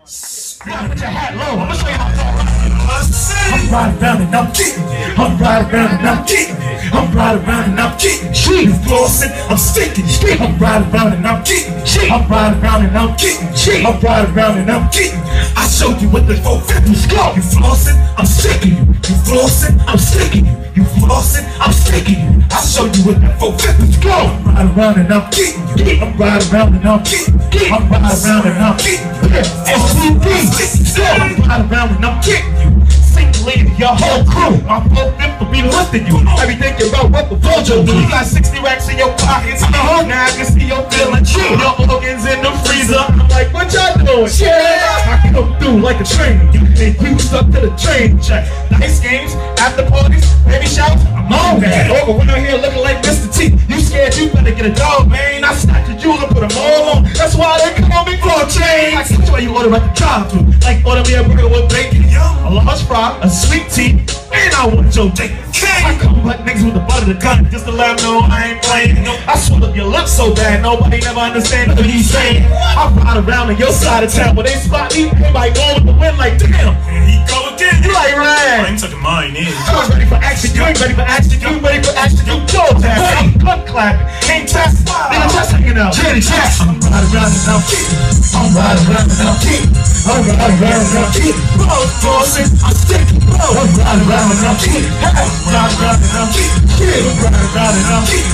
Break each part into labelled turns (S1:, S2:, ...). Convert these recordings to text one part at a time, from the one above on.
S1: Put your hat low. I'm gonna show you how I'm riding around and I'm getting it. I'm riding around and I'm getting it. I'm riding around and I'm getting it. You flossing, I'm sticking it. I'm riding around and I'm getting it. I'm riding around and I'm getting it. I'm riding around and I'm getting it. I showed you what the 450's go. You flossing, I'm sticking you. You flossing, I'm sticking you. You flossing, I'm sticking you. I showed you what the 450's go. I'm riding around and I'm getting you. I'm riding around and I'm getting you. I'm riding around and I'm getting you. S.p.u.d. I'm riding around and I'm getting you. Single your whole crew. My 450 will be lifting you. Everything you wrote up before you do. You got 60 racks in your pockets. Now I can see your feeling. Your organs in the freezer. I'm like, what y'all doing? I come through like a train. And you stuck to the train track. Nice games, after parties, baby showers. I'm on that. Over when I'm here looking like Mr. T. You scared you better get a dog, man. I snatched your jewels and put them all on. That's why they call me for a chain. Like that's why you order at the drive-thru. Like order me a burger with bacon, a large fry, a sweet tea, and I want your date. I come like niggas with the butt of the gun just to let them know I ain't playing. I swell up your lips so bad nobody never understands what he's saying. I ride around on your side of town when they spot me, everybody go with the wind like damn.
S2: Here he go again.
S1: You like right?
S2: I ain't tucking mine in.
S1: You ain't ready for action. You ain't ready for action. You ain't ready for action. You jaw tapping. I'm gun clapping. Ain't test. Nigga just hanging out. Jenny Jackson. I'm riding around and I'm getting. I'm riding around and I'm getting. I'm riding around and I'm getting. Bro, flossing, I'm sticking. Bro, I'm riding around and I'm getting. Hey, riding around and I'm getting. I'm riding around and I'm getting.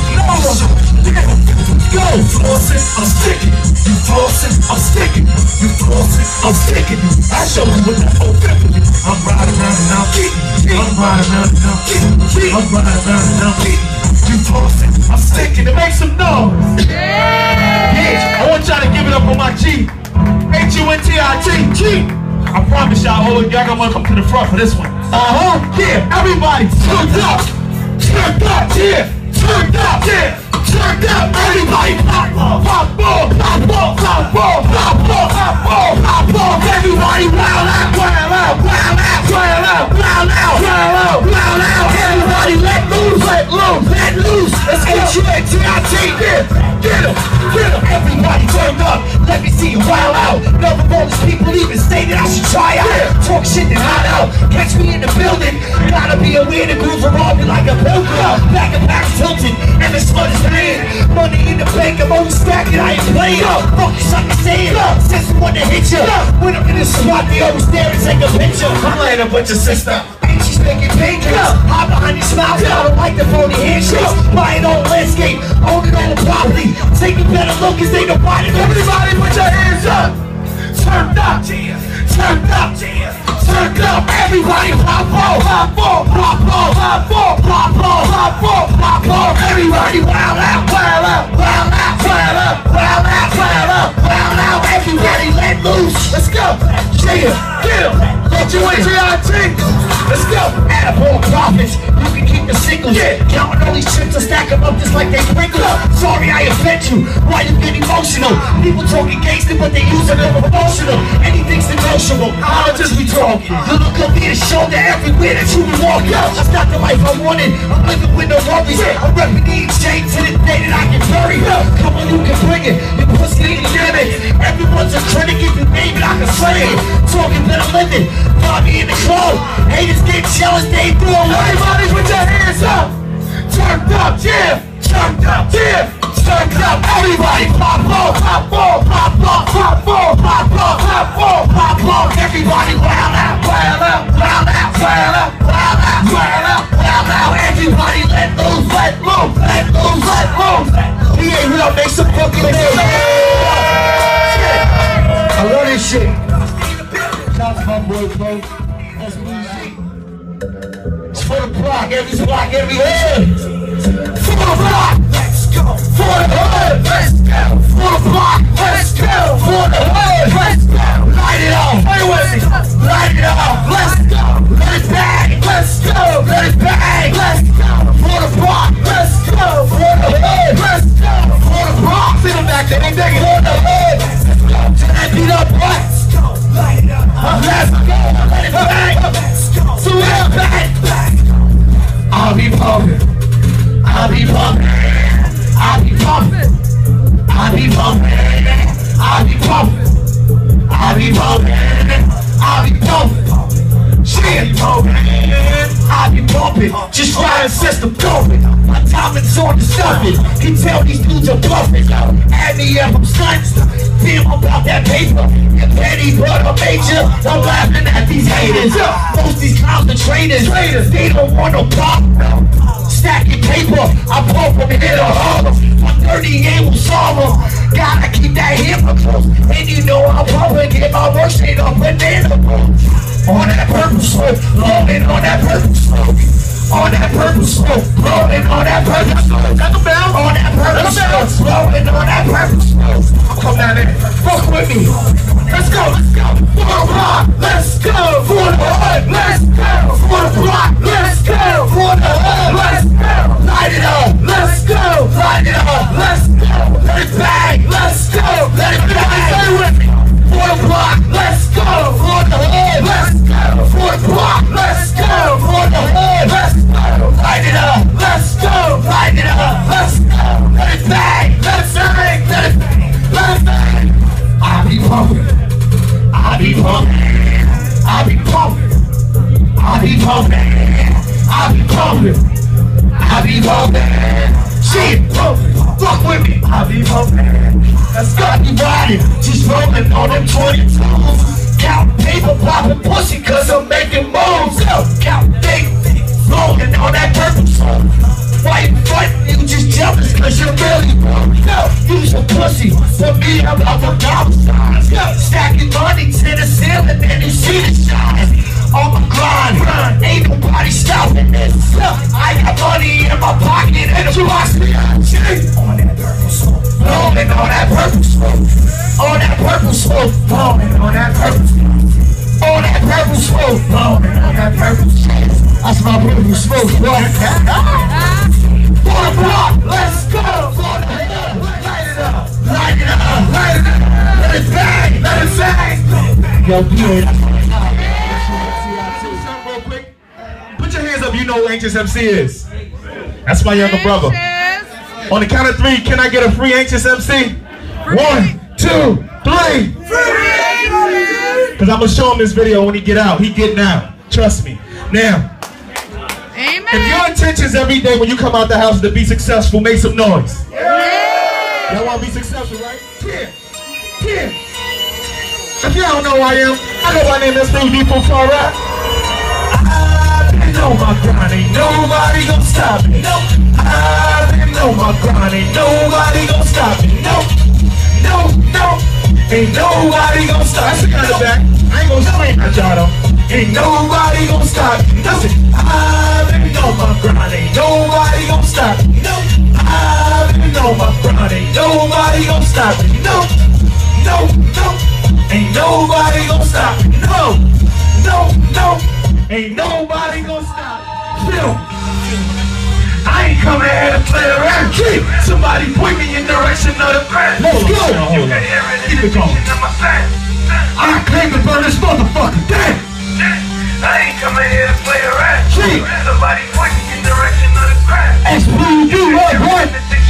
S1: Go, flossing, I'm sticking. You flossing, I'm sticking. You flossing, I'm sticking. I show you what that whole family. I'm riding around and I'm getting. I'm riding around and I'm getting. I'm riding around and I'm getting. You flossing, I'm sticking. It makes some noise. Yeah, I want y'all to give it up on my G. Huntit. G. I promise y'all gonna wanna come to the front for this one. Yeah, everybody, turned up. Turned up, yeah. Turned up, yeah. Turned up, everybody. Pop ball, pop ball, pop ball, pop ball, pop ball, pop ball, pop ball. Everybody, wild out, wild out, wild out, wild out, wild out, wild out, wild out. Everybody, let loose, let loose, let loose. Let's get you at T.I.T. Get him, get him. Everybody turned up. Let me see you wild out. None of all these people even say that I should try out. Talk shit and hide out. Catch me in the building. Gotta be aware the grooves around me like a pilgrim. Back and back tilted, and the slut is paying. Money in the bank, I'm always stacking. I ain't playing. Fuck you, sucker saying. Since I wanna hit you. When I'm in the spot, they always there and take a picture. I'm laying up with your sister. She's making painkillers. Hide behind your smile. I don't like the phony handshakes. Buy an old landscape. Own it all property. Take a better look cause they nobody. Everybody put your hands up. Turned up. Turned up. Turned up. Everybody pop ball. Pop ball. Pop ball. Pop ball. Pop ball. Pop ball. Pop ball. Everybody wild out. Wild out. Wild out. Wild out. Wild out. Wild out. Wild out. Everybody let loose. Let's go. Get him. Get you in T.I.T. Let's go. Add up all profits. You can keep the singles. Counting all these chips and stack them up just like they Pringles. Sorry I offend you. Why you get emotional? People talking gangster but they using them emotional. Anything's negotiable. I'll just be talking. You look up me to shoulder everywhere that you be walking. That's not the life I wanted. I'm living with no worries. I'm repping the exchange to the day that I can bury. Come on, you can bring it. Your pussy ain't gimmick. Everyone's a critic. If you name it, I can slay it. Talking better living. Bobby in the club. Haters get jealous, they do it. Everybody put your hands up. Turned up, yeah. Turned up, yeah. Turned up. Everybody pop ball, pop ball, pop ball, pop ball, pop ball, pop ball, pop ball. Everybody wild out, wild out, wild out, wild out, wild out, wild out, wild out. Everybody let loose, let loose, let loose, let loose. Yeah, we don't make some fucking things. I love this shit. Shout out to my boy, bro. It's for the block, every hood. For the block, let's go. For the hood, let's go. For the block, let's go. For the hood, let's go. Light it up, play with me. Light it up, let's go. Let it bang, let's go. Let it bang, let's go. For the block, let's go. For the hood, let's go. For the block, sit them back there, they dig it. For the hood, let's go. To that beat up, let's go. Light it up, let's go. Let it bang, let's go. So let it bang. I'll be pumping. diamonds on the stuffing. He tell these dudes are bluffing. Add me up, I'm stunts. Feel about that paper. And petty but a major. I'm laughing at these haters. Most these clowns are traitors. They don't want no problem. Stacking paper, I pull from the hit or harder. 138 will solve them. Gotta keep that hammer close. And you know I'm public, get my work straight up banana. On that purple smoke, blowing on that purple smoke. On that purple smoke, blowing on that purple smoke. Got the bell? On that purple smoke, blowing on that purple smoke. I'm coming down there, fuck with me. Let's go, let's go. For the block, let's go. For the hood, let's go. For the block, let's go. For the hood, let's go. Light it up, let's go. Light it up, let's go. Let it bang, let's go. Let it bang, stay with me. For the block, let's go. For the hood, let's go. For the block, let's go. For the hood, let's go. Light it up, let's go. Light it up, let's go. Let it bang, let it bang, let it bang, let it bang. I be pumping, I be pumping, I be pumping, I be pumping, I be pumping, I be pumping. Shit, fuck with me, I be pumping. Let's go, be riding, just rolling on them 22s. Count paper, popping pussy, cause I'm making moves. Count big, rolling on that purple song. Why you fighting? You just jealous cause you're really wrong. No, use your pussy. For me, I'm about the dollar signs. Stacking money to the ceiling and you see the shine. On my grind, ain't nobody stopping this. I got money in my pocket and a box. On that purple smoke, blowing on that purple smoke. On that purple smoke, blowing on that purple smoke. On that purple smoke, blowing on that purple smoke. That's my purple smoke, boy. For the block, let's go. For the block, light it up, light it up, light it up. Let it bang, let it bang. Yo, dude. Real quick, put your hands up. You know who Anxious MC is. That's my younger brother. On the count of 3, can I get a free Anxious MC? 1, 2, 3. Because I'm going to show him this video when he get out. He getting out. Trust me. Now,
S3: amen.
S1: If your intentions every day when you come out the house to be successful, make some noise.
S3: Yeah.
S1: Y'all want to be successful, right? Yeah. Yeah. If y'all don't know who I am, I know my name is S.p.u.d from Far Right. I've been on my grind, ain't nobody gonna stop me. No. I've been on my grind, ain't nobody gonna stop me. No. No, no. Ain't nobody gonna stop me. That's the kind of back. I ain't gonna scream at y'all though. Ain't nobody gonna stop me. Listen, I've been on my grind, ain't nobody gonna stop me. No. I've been on my grind, ain't nobody gonna stop me. No. No, no. Ain't nobody gonna stop me. No. No, no. Ain't nobody gonna stop me. Phil. I ain't coming here to play around. Somebody point me in direction of the crowd. Let's go. You can hear it. Keep it going. I claim to burn this motherfucker. Damn. I ain't coming here to play around. Somebody point me in direction of the crowd. S.p.u.d, what?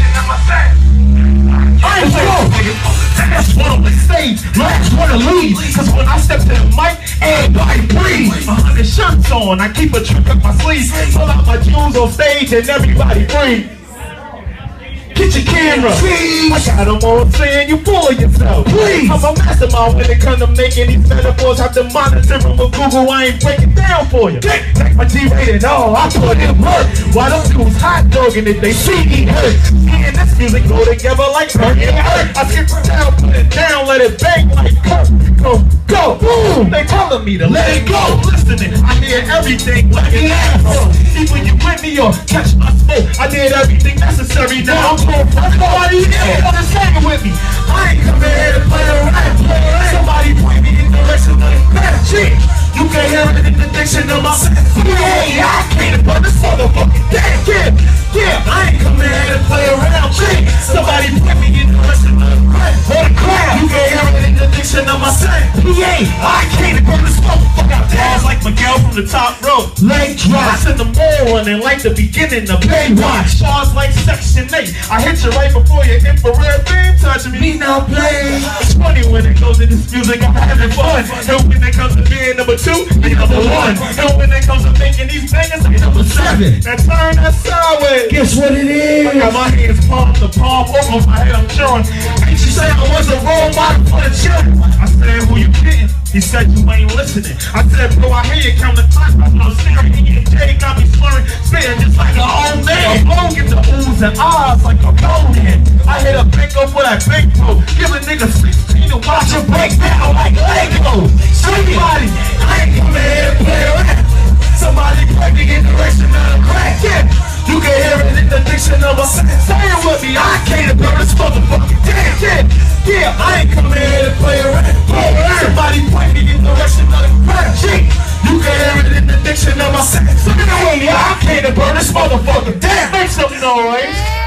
S1: I ain't so. Last one on the stage, last one to leave. Cause when I step to the mic, everybody breathe. 100 shirts on, I keep a trick up my sleeve. Pull out my jewels on stage and everybody breathe. Get your camera. I got them all saying you full of yourself. Please. I'm a mastermind when it comes to making these metaphors. Have to monitor them with Google. I ain't breaking down for you. Take my G-rated all, I put in work. Why them dudes hot dogging if they see me hurt? Me and this music go together like hurt and hurt. I skip it down, put it down, let it bang like Kurt. Go, go, boom. They telling me to let it go. Listening, I hear everything like an asshole. Even you with me or catch my smoke. I did everything necessary. Now I'm everybody here, understand with me. I ain't coming here to play around. Somebody point me in the direction of the crowd. You can hear it in the diction of my yeah, I can't put this motherfucking damn. Yeah, I ain't coming here to play around. Somebody point me in the direction of the crowd. You can hear it in the diction of my yeah, I can't put this motherfucker down like Miguel from from the top rope.
S4: Leg drop.
S1: I said the mall running like the beginning of
S4: Baywatch.
S1: Bars like Section 8. I hit you right before your infrared beam touching me.
S4: Me now play.
S1: It's funny when it goes to this music, I'm having fun. And when it comes to being number 2, be number 1. And when it comes to making these bangers, I'm number 7. Now turn that sideways.
S4: Guess what it is?
S1: I got my hands palm to palm over my head, I'm chewing. Ain't you say I was a role model for the children? I said, who you kidding? He said, you ain't listening. I said, bro, I hear you count the clock. I'm staring at you, Jay got me slurring, spitting just like an old man. I get the oohs and ahs like a golden. I hit a big up for that big bro. Give a nigga 16 to watch it break down like Lego. Somebody, I ain't coming here to play around. Somebody break me in the direction of the crack. Yeah, you can hear it in the diction of a say it with me. I can't burn this motherfucking damn. Yeah, I ain't coming here to play around. Somebody break me in the direction of the crack. You can hear it in the diction of my say it with me. I can't burn this motherfucking damn. Make some noise.